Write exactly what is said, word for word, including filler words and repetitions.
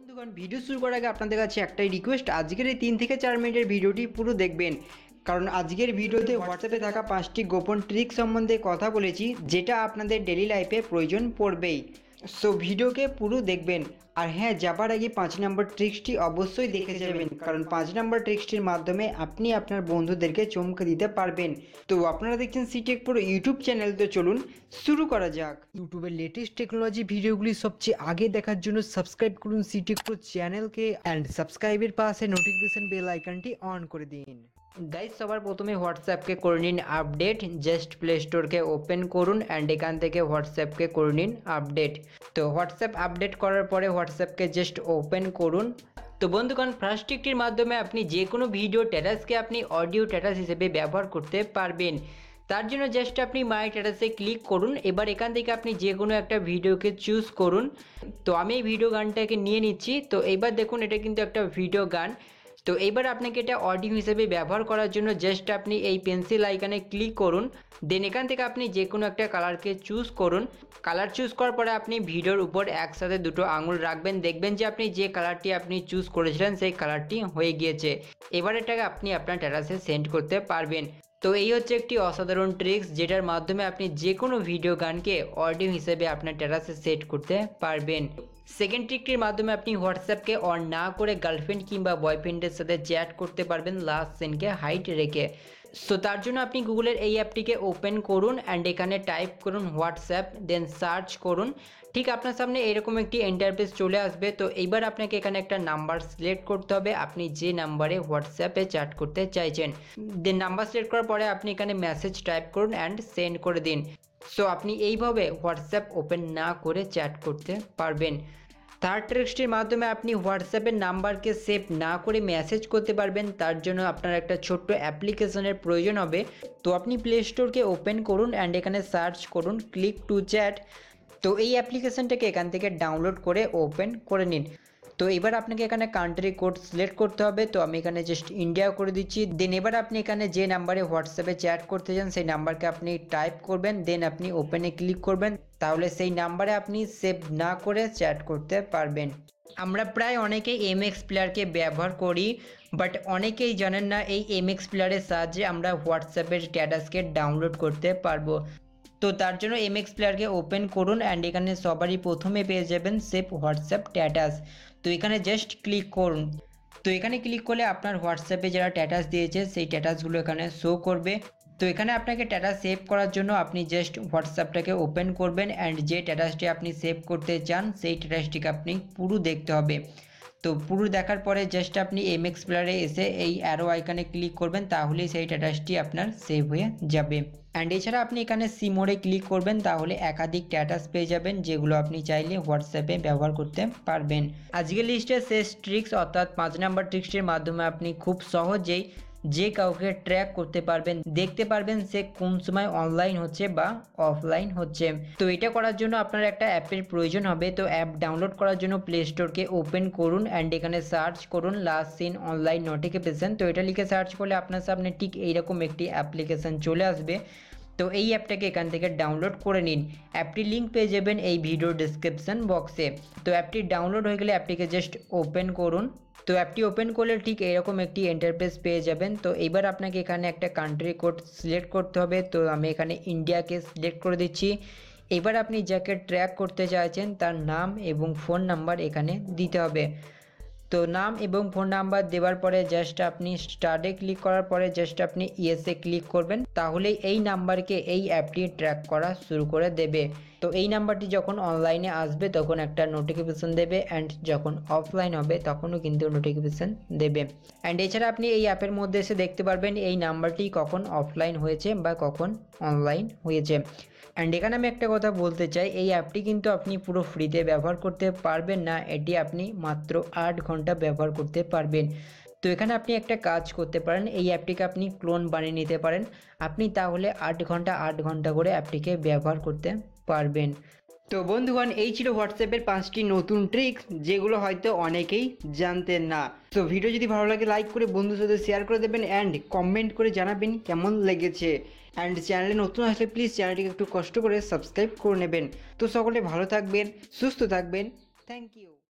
বন্ধুগণ, ভিডিও শুরু করার আগে আপনাদের কাছে একটাই রিকোয়েস্ট, আজকের এই তিন থেকে চার মিনিটের ভিডিওটি পুরো দেখবেন, কারণ আজকের ভিডিওতে হোয়াটসঅ্যাপে থাকা পাঁচটি গোপন ট্রিক সম্বন্ধে কথা বলেছি, যেটা আপনাদের ডেলি লাইফে প্রয়োজন পড়বেই। সো ভিডিওকে পুরো দেখবেন। আর হ্যাঁ, যাবার আগে পাঁচ নম্বর ট্রিক্সটি অবশ্যই দেখে যাবেন, কারণ পাঁচ নম্বর ট্রিক্সটির মাধ্যমে আপনি আপনার বন্ধুদেরকে চমকে দিতে পারবেন। তো আপনারা দেখছেন সিটেক পুরো ইউটিউব চ্যানেল, তো চলুন শুরু করা যাক। ইউটিউবের লেটেস্ট টেকনোলজি ভিডিওগুলি সবচেয়ে আগে দেখার জন্য সাবস্ক্রাইব করুন সিটেক পুরো চ্যানেলকে, অ্যান্ড সাবস্ক্রাইবের পাশে নোটিফিকেশন বেল আইকনটি অন করে দিন। গাইজ, সবার প্রথমে হোয়াটসঅ্যাপকে করে নিন আপডেট। জাস্ট প্লে স্টোরকে ওপেন করুন অ্যান্ড এখান থেকে হোয়াটসঅ্যাপকে করে নিন আপডেট। তো হোয়াটসঅ্যাপ আপডেট করার পরে হোয়াটসঅ্যাপকে জাস্ট ওপেন করুন। তো বন্ধুগণ, ফার্স্ট ট্রিকটির মাধ্যমে আপনি যে কোনো ভিডিও স্ট্যাটাসকে আপনি অডিও স্ট্যাটাস হিসেবে ব্যবহার করতে পারবেন। তার জন্য জাস্ট আপনি মাই স্ট্যাটাসে ক্লিক করুন। এবার এখান থেকে আপনি যে কোনো একটা ভিডিওকে চুজ করুন। তো আমি এই ভিডিও গানটাকে নিয়ে নিচ্ছি। তো এবার দেখুন, এটা কিন্তু একটা ভিডিও গান। তো এইবার আপনাকে এটা অডিও হিসেবে ব্যবহার করার জন্য জাস্ট আপনি এই পেন্সিল আইকনে ক্লিক করুন। দেন এখান থেকে আপনি যে কোনো একটা কালারকে চুজ করুন। কালার চুজ করার পরে আপনি ভিডিওর উপর একসাথে দুটো আঙুল রাখবেন, দেখবেন যে আপনি যে কালারটি আপনি চুজ করেছিলেন সেই কালারটি হয়ে গিয়েছে। এবার এটাকে আপনি আপনার স্ট্যাটাসে সেন্ড করতে পারবেন। তো এই হচ্ছে একটি অসাধারণ ট্রিক্স, যেটার মাধ্যমে আপনি যে কোনো ভিডিও গানকে অডিও হিসেবে আপনার স্ট্যাটাসে সেট করতে পারবেন। সেকেন্ড ট্রিকটির মাধ্যমে আপনি হোয়াটসঅ্যাপকে অন না করে গার্লফ্রেন্ড কিংবা বয়ফ্রেন্ডের সাথে চ্যাট করতে পারবেন লাস্ট সিনকে হাইড রেখে। সো তার জন্য আপনি গুগলের এই অ্যাপটিকে ওপেন করুন অ্যান্ড এখানে টাইপ করুন হোয়াটসঅ্যাপ, দেন সার্চ করুন। ঠিক আপনার সামনে এরকম একটি ইন্টারফেস চলে আসবে। তো এইবার আপনাকে এখানে একটা নাম্বার সিলেক্ট করতে হবে, আপনি যে নাম্বারে হোয়াটসঅ্যাপে চ্যাট করতে চাইছেন। দেন নাম্বার সিলেক্ট করার পরে আপনি এখানে মেসেজ টাইপ করুন অ্যান্ড সেন্ড করে দিন। সো আপনি এইভাবে হোয়াটসঅ্যাপ ওপেন না করে চ্যাট করতে পারবেন। থার্ড ট্রিক্সটির মাধ্যমে আপনি হোয়াটসঅ্যাপের নাম্বারকে সেভ না করে মেসেজ করতে পারবেন। তার জন্য আপনার একটা ছোট্ট অ্যাপ্লিকেশনের প্রয়োজন হবে। তো আপনি প্লে স্টোরকে ওপেন করুন অ্যান্ড এখানে সার্চ করুন ক্লিক টু চ্যাট। তো এই অ্যাপ্লিকেশনটাকে এখান থেকে ডাউনলোড করে ওপেন করে নিন। তো এবার আপনাকে এখানে কান্ট্রি কোড সিলেক্ট করতে হবে। তো আমি এখানে জাস্ট ইন্ডিয়া করে দিচ্ছি। দেন এবার আপনি এখানে যে নাম্বারে হোয়াটসঅ্যাপে চ্যাট করতে চান সেই নাম্বারকে আপনি টাইপ করবেন, দেন আপনি ওপেনে ক্লিক করবেন। তাহলে সেই নাম্বারে আপনি সেভ না করে চ্যাট করতে পারবেন। আমরা প্রায় অনেকেই এমএক্স প্লেয়ারকে ব্যবহার করি, বাট অনেকেই জানেন না এই এমএক্স প্লেয়ারের সাহায্যে আমরা হোয়াটসঅ্যাপের স্ট্যাটাসকে ডাউনলোড করতে পারবো। তো তার জন্য এমএক্স প্লেয়ারকে ওপেন করুন অ্যান্ড এখানে সবারই প্রথমে পেয়ে যাবেন সেভ হোয়াটসঅ্যাপ স্ট্যাটাস। তো এখানে জাস্ট ক্লিক করুন। তো এখানে ক্লিক করলে আপনার হোয়াটসঅ্যাপে যারা স্ট্যাটাস দিয়েছে সেই স্ট্যাটাসগুলো এখানে শো করবে। তো এখানে আপনাকে স্ট্যাটাস সেভ করার জন্য আপনি জাস্ট হোয়াটসঅ্যাপটাকে ওপেন করবেন অ্যান্ড যে স্ট্যাটাসটি আপনি সেভ করতে চান সেই স্ট্যাটাসটিকে আপনি পুরো দেখতে হবে। তো পুরো দেখার পরে জাস্ট আপনি এমএক্স প্লেয়ারে এসে এই অ্যারো আইকনে ক্লিক করবেন, তাহলেই সেই স্ট্যাটাসটি আপনার সেভ হয়ে যাবে। অ্যান্ড এছাড়া আপনি এখানে সি মোডে ক্লিক করবেন, তাহলে একাধিক স্ট্যাটাস পেয়ে যাবেন যেগুলো আপনি চাইলে হোয়াটসঅ্যাপে ব্যবহার করতে পারবেন। আজকের লিস্টের শেষ ট্রিক্স অর্থাৎ পাঁচ নাম্বার ট্রিক্সটির মাধ্যমে আপনি খুব সহজেই যে কাউকে ট্র্যাক করতে পারবেন, দেখতে পারবেন সে কোন সময় অনলাইন হচ্ছে বা অফলাইন হচ্ছে। তো এটা করার জন্য আপনার একটা অ্যাপের প্রয়োজন হবে। তো অ্যাপ ডাউনলোড করার জন্য প্লে স্টোরকে ওপেন করুন অ্যান্ড এখানে সার্চ করুন লাস্ট সিন অনলাইন নোটিফিকেশন। তো এটা লিখে সার্চ করলে আপনার সামনে ঠিক এইরকম একটি অ্যাপ্লিকেশন চলে আসবে। তো এই অ্যাপটাকে এখান থেকে ডাউনলোড করে নিন। অ্যাপটির লিঙ্ক পেয়ে যাবেন এই ভিডিও ডিসক্রিপশন বক্সে। তো অ্যাপটি ডাউনলোড হয়ে গেলে অ্যাপটিকে জাস্ট ওপেন করুন। তো অ্যাপটি ওপেন করলে ঠিক এরকম একটি ইন্টারফেস পেয়ে যাবেন। তো এবার আপনাকে এখানে একটা কান্ট্রি কোড সিলেক্ট করতে হবে। তো আমি এখানে ইন্ডিয়াকে সিলেক্ট করে দিচ্ছি। এবার আপনি যাকে ট্র্যাক করতে চাইছেন তার নাম এবং ফোন নাম্বার এখানে দিতে হবে। তো নাম এবং ফোন নাম্বার দেওয়ার পরে জাস্ট আপনি স্টার্টে ক্লিক করার পরে জাস্ট আপনি ইয়েসে ক্লিক করবেন, তাহলেই এই নাম্বারকে এই অ্যাপটি ট্র্যাক করা শুরু করে দেবে। তো এই নাম্বারটি যখন অনলাইনে আসবে তখন একটা নোটিফিকেশন দেবে, অ্যান্ড যখন অফলাইন হবে তখনও কিন্তু নোটিফিকেশন দেবে। অ্যান্ড এছাড়া আপনি এই অ্যাপের মধ্যে এসে দেখতে পারবেন এই নাম্বারটি কখন অফলাইন হয়েছে বা কখন অনলাইন হয়েছে। অ্যান্ড এখানে আমি একটা কথা বলতে চাই, এই অ্যাপটি কিন্তু আপনি পুরো ফ্রিতে ব্যবহার করতে পারবেন না, এটি আপনি মাত্র আট ঘন্টা ব্যবহার করতে পারবেন। তো এখানে আপনি একটা কাজ করতে পারেন, এই অ্যাপটিকে আপনি ক্লোন বানিয়ে নিতে পারেন। আপনি তাহলে আট ঘন্টা আট ঘন্টা করে অ্যাপটিকে ব্যবহার করতে পারবেন। তো বন্ধুগণ, এই ছিল হোয়াটসঅ্যাপের পাঁচটি নতুন ট্রিক্স, যেগুলো হয়তো অনেকেই জানতেন না। তো ভিডিও যদি ভালো লাগে লাইক করে বন্ধুর সাথে শেয়ার করে দেবেন অ্যান্ড কমেন্ট করে জানাবেন কেমন লেগেছে। অ্যান্ড চ্যানেলে নতুন আসলে প্লিজ চ্যানেলটিকে একটু কষ্ট করে সাবস্ক্রাইব করে নেবেন। তো সকলে ভালো থাকবেন, সুস্থ থাকবেন। Thank you.